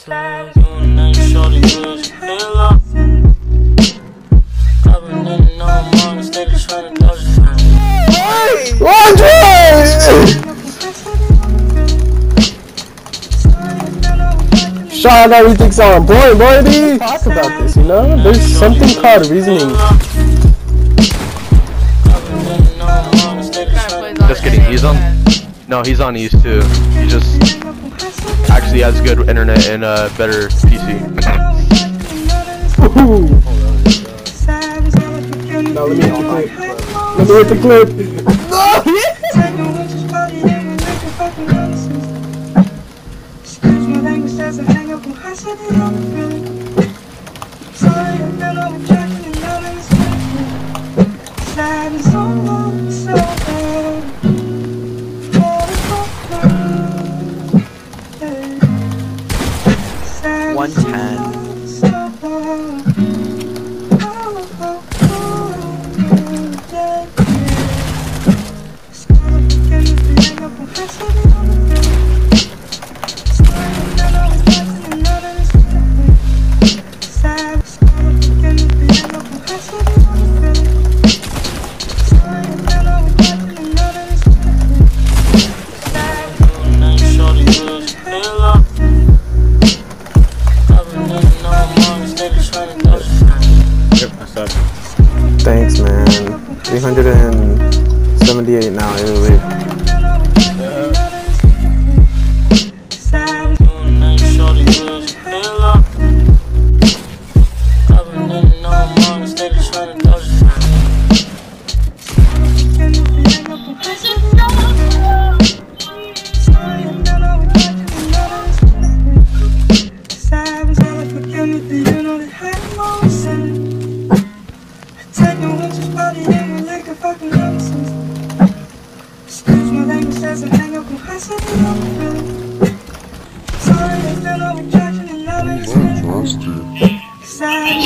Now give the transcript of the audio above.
Sean, everything's on point, boy. We talk about this, you know? There's something called reasoning. Just kidding, he's on. No, he's on East too. He just actually has good internet and a better PC. No, let me hit the clip. Let me hit the clip. Thanks, man. 378 now, Italy. Sorry,